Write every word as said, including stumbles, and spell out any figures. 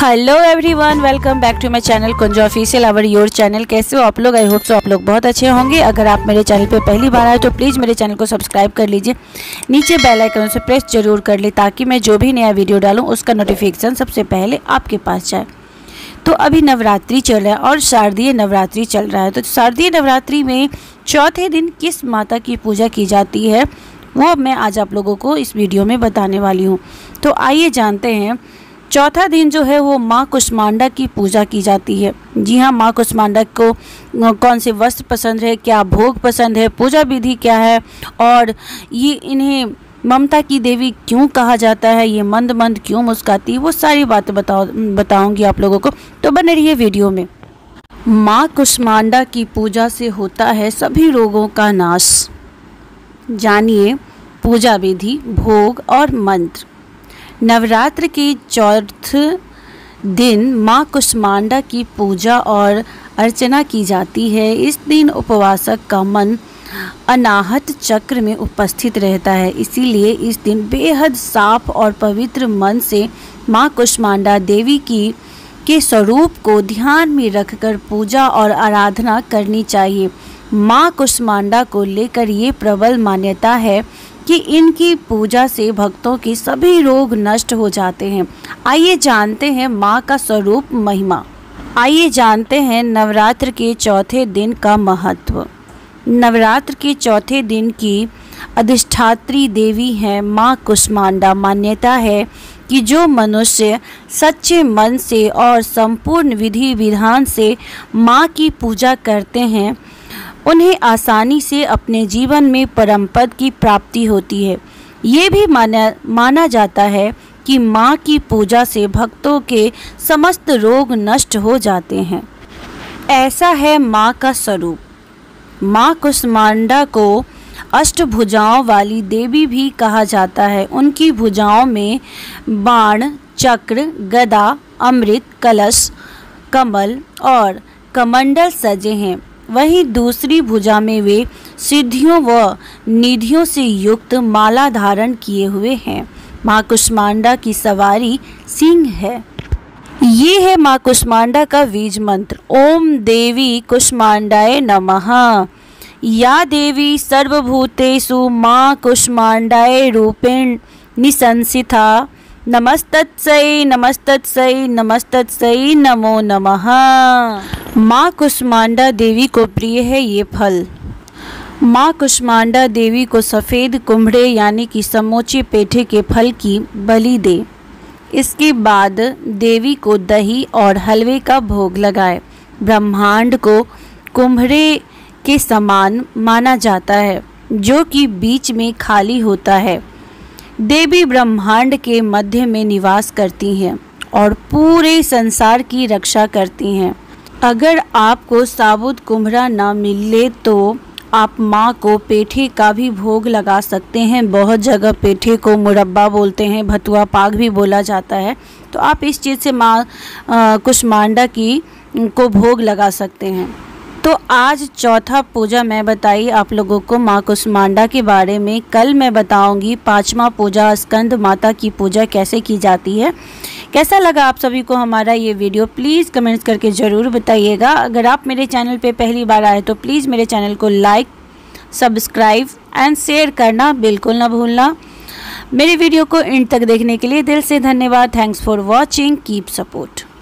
Hello everyone, welcome back to my channel Kunj official our your channel. कैसे हो आप लोग? आई होप सो आप लोग बहुत अच्छे होंगे। अगर आप मेरे चैनल पे पहली बार आए तो प्लीज़ मेरे चैनल को सब्सक्राइब कर लीजिए, नीचे बेल आइकन से प्रेस जरूर कर ले ताकि मैं जो भी नया वीडियो डालूँ उसका नोटिफिकेशन सबसे पहले आपके पास जाए। तो अभी नवरात्रि चल रहा है और शारदीय नवरात्रि चल रहा है। तो शारदीय नवरात्रि में चौथे दिन किस माता की पूजा की जाती है वो मैं आज आप लोगों को इस वीडियो में बताने वाली हूँ। तो आइए जानते हैं। चौथा दिन जो है वो माँ कुष्मांडा की पूजा की जाती है। जी हाँ, माँ कुष्मांडा को कौन से वस्त्र पसंद है, क्या भोग पसंद है, पूजा विधि क्या है और ये इन्हें ममता की देवी क्यों कहा जाता है, ये मंद मंद क्यों मुस्काती, वो सारी बातें बताओ बताऊंगी आप लोगों को। तो बने रहिए वीडियो में। माँ कुष्मांडा की पूजा से होता है सभी रोगों का नाश। जानिए पूजा विधि, भोग और मंत्र। नवरात्र के चौथे दिन माँ कुष्मांडा की पूजा और अर्चना की जाती है। इस दिन उपवासक का मन अनाहत चक्र में उपस्थित रहता है, इसीलिए इस दिन बेहद साफ और पवित्र मन से माँ कुष्मांडा देवी की के स्वरूप को ध्यान में रखकर पूजा और आराधना करनी चाहिए। माँ कुष्मांडा को लेकर ये प्रबल मान्यता है कि इनकी पूजा से भक्तों के सभी रोग नष्ट हो जाते हैं। आइए जानते हैं माँ का स्वरूप महिमा। आइए जानते हैं नवरात्र के चौथे दिन का महत्व। नवरात्र के चौथे दिन की अधिष्ठात्री देवी है माँ कुष्मांडा। मान्यता है कि जो मनुष्य सच्चे मन से और संपूर्ण विधि विधान से माँ की पूजा करते हैं उन्हें आसानी से अपने जीवन में परम पद की प्राप्ति होती है। ये भी माना माना जाता है कि माँ की पूजा से भक्तों के समस्त रोग नष्ट हो जाते हैं। ऐसा है माँ का स्वरूप। माँ कुष्मांडा को अष्टभुजाओं वाली देवी भी कहा जाता है। उनकी भुजाओं में बाण, चक्र, गदा, अमृत कलश, कमल और कमंडल सजे हैं। वहीं दूसरी भुजा में वे सिद्धियों व निधियों से युक्त माला धारण किए हुए हैं। माँ कुष्मांडा की सवारी सिंह है। ये है माँ कुष्मांडा का बीज मंत्र। ओम देवी कुष्मांडाय नमः। या देवी सर्वभूतेषु माँ कुष्मांडाय रूपेण निसंसिता। नमस्तत्सै नमस्तत्सै नमस्तत्सै नमो नमः। माँ कुष्मांडा देवी को प्रिय है ये फल। माँ कुष्मांडा देवी को सफ़ेद कुम्हड़े यानी कि समोचे पेठे के फल की बलि दे। इसके बाद देवी को दही और हलवे का भोग लगाए। ब्रह्मांड को कुम्हड़े के समान माना जाता है जो कि बीच में खाली होता है। देवी ब्रह्मांड के मध्य में निवास करती हैं और पूरे संसार की रक्षा करती हैं। अगर आपको साबुत कुम्हड़ा ना मिले तो आप माँ को पेठे का भी भोग लगा सकते हैं। बहुत जगह पेठे को मुरब्बा बोलते हैं, भतुआ पाक भी बोला जाता है। तो आप इस चीज़ से माँ कुष्मांडा की को भोग लगा सकते हैं। तो आज चौथा पूजा मैं बताई आप लोगों को माँ कुष्मांडा के बारे में। कल मैं बताऊंगी पांचवा पूजा स्कंद माता की पूजा कैसे की जाती है। कैसा लगा आप सभी को हमारा ये वीडियो प्लीज़ कमेंट्स करके ज़रूर बताइएगा। अगर आप मेरे चैनल पे पहली बार आए तो प्लीज़ मेरे चैनल को लाइक, सब्सक्राइब एंड शेयर करना बिल्कुल ना भूलना। मेरे वीडियो को एंड तक देखने के लिए दिल से धन्यवाद। Thanks for watching, keep support.